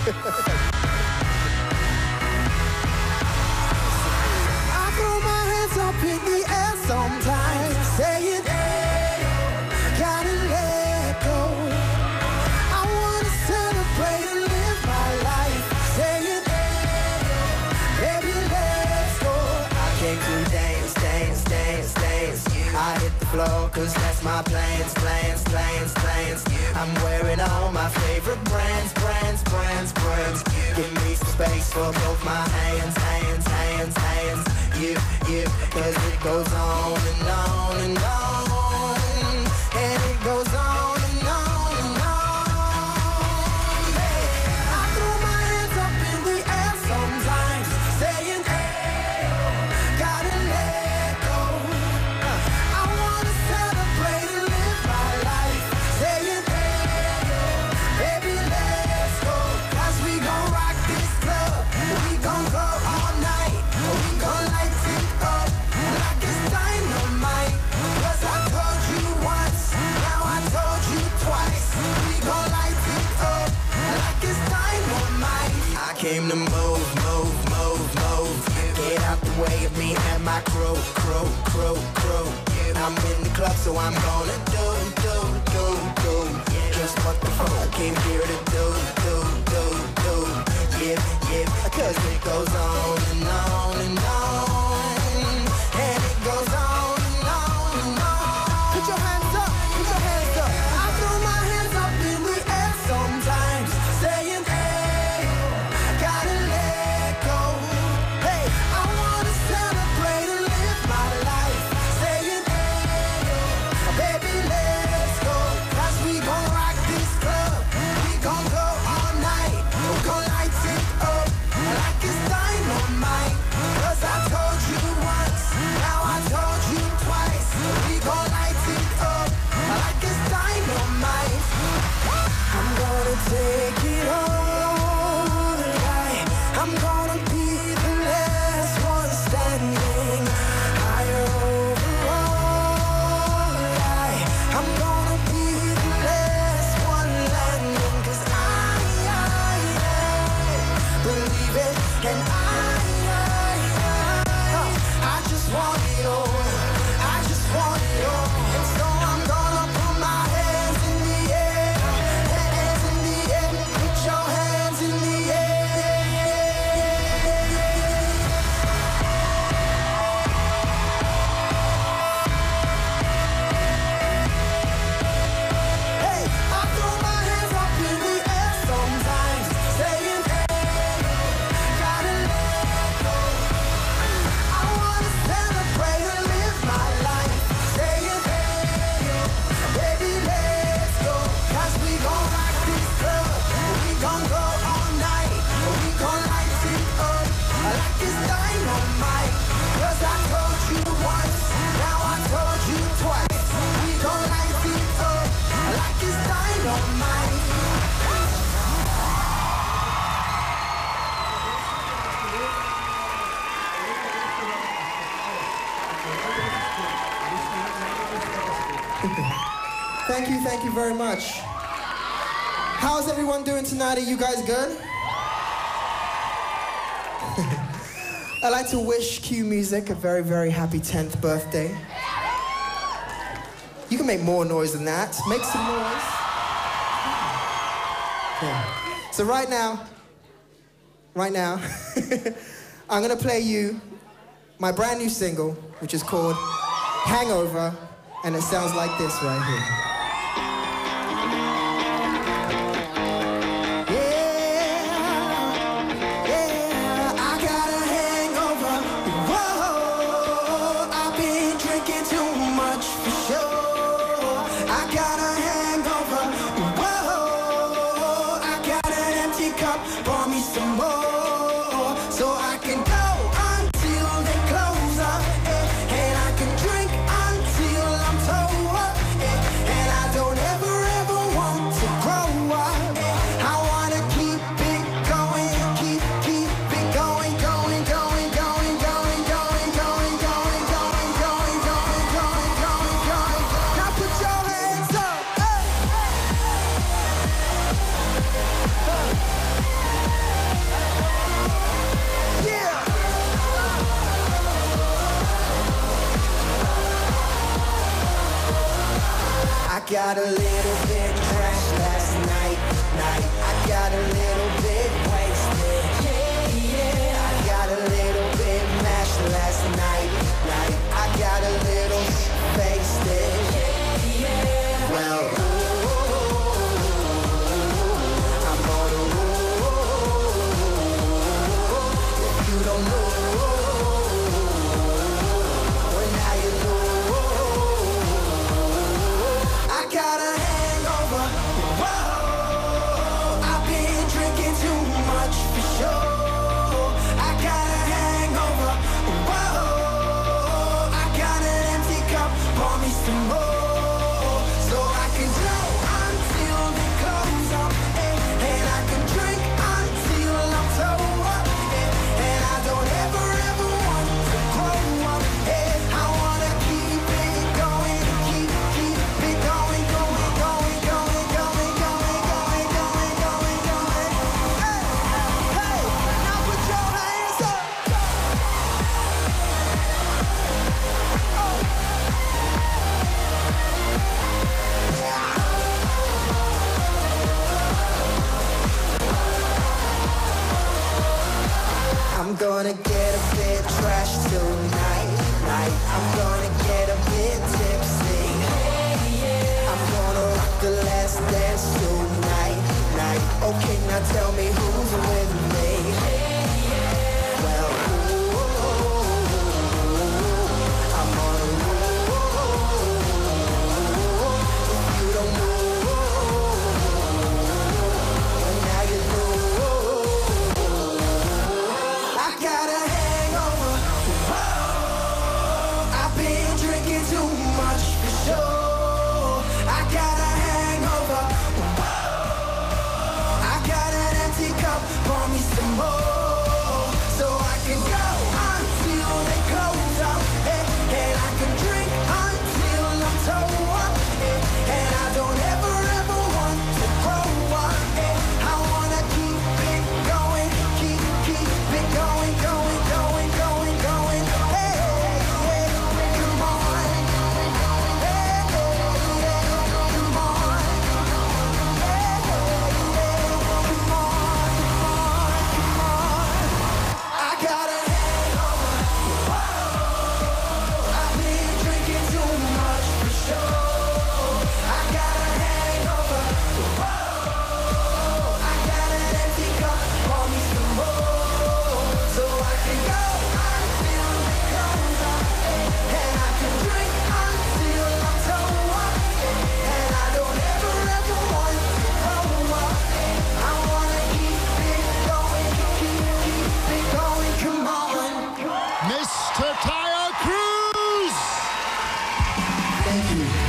I throw my hands up in the air sometimes, saying, hey, gotta let go. I wanna celebrate and live my life, saying, hey, baby, let's go. I came to dance, dance, dance, dance. I hit the floor cause that's my plans, plans, plans, plans. I'm wearing all my favorite brands, brands, brands, brands. Give me some space for both my hands, hands, hands, hands. You, cause it goes on and on and on. And it goes on and on and on. Hey, I throw my hands up in the air sometimes, saying, hey, gotta let go. I wanna celebrate and live my life, saying, hey, baby, let's go. Cause we gon' rock this club, we gon' go all night, we gon' light it up like it's dynamite. Cause I told you once, now I told you twice, we gon' light it up like it's dynamite. I came to move, move, move, move. Get out the way of me and my crew, crew, crew, crew. I'm in the club, so I'm gonna do just what the fuck came here to do. Yeah, cause it goes on and on and on. And it goes on and on and on. Put your hands up, put your hands up. I throw my hands up in the air sometimes, saying, hey, gotta let go. Hey, I wanna celebrate and live my life, saying, hey, baby, let's go. Cause we gon' rock this club, we gon' go all night, we gon' light it up like it's dynamite. Cause I told you once, now I told you twice, we gon' light it up like it's dynamite. I'm gonna take it all tonight. I'm gonna be the last one standing, higher over all night. I'm gonna be the last one landing. Cause I believe it, and I just want it all. I just want it all. And so I'm gonna put my hands in the air, hands in the air. Put your hands in the air. Hey, I throw my hands up in the air sometimes, saying, hey, gotta let go. I wanna celebrate and live my life, saying, hey, baby, let's go. Cause we gon' rock this club, we gon' go all night, we gon' light it up like it's dynamite. Cause I told you once, now I told you twice, we gon' light it up like it's dynamite. Thank you very much. How's everyone doing tonight? Are you guys good? I'd like to wish Q Music a very, very happy 10th birthday. You can make more noise than that. Make some noise. Yeah. So right now, I'm gonna play you my brand new single, which is called Hangover, and it sounds like this right here. Pour me some more, so I can go until they close up, and I can drink until I'm toe up, and I don't ever want to grow up. I wanna keep it going, keep it going, going. Now put your hands up. got a little bit trashed last night. I got a little bit wasted. Yeah. I got a little bit mashed last night. I got a little wasted. Yeah. Well, I'm on a roll. If you don't know, well now you know. I got a hangover. Whoa, I've been drinking too much for sure. I got a hangover. Whoa, I got an empty cup. Pour me some more, so I can go until the close up, and I can drink until I'm sober, and I don't ever want to grow up. I wanna keep it going, keep it going, going. Hey, now put your hands up. I'm gonna get a bit trashed tonight. I'm gonna get a bit tipsy. I'm gonna rock the last dance tonight. Okay, now tell me who's with me. Well, I'm on a roll. If you don't know, well now you know. I got a hangover. Whoa, I've been drinking too much for sure. I got a hangover. Whoa, I got an empty cup. Pour me some more, so I can go until they close up, and I can drink until I'm sober, and I don't ever want to grow up. I wanna keep it going, keep it going. Hey, come on. Hey, come on. I got a hangover. Whoa, I've been drinking too much for sure. I got a hangover. Whoa, I got an empty cup. Pour me some more, so I can go until it comes up, and I can drink until I'm sober, and I don't ever want to grow up. I wanna keep it going, keep it going. Come on. Mr. Taio Cruz! Thank you.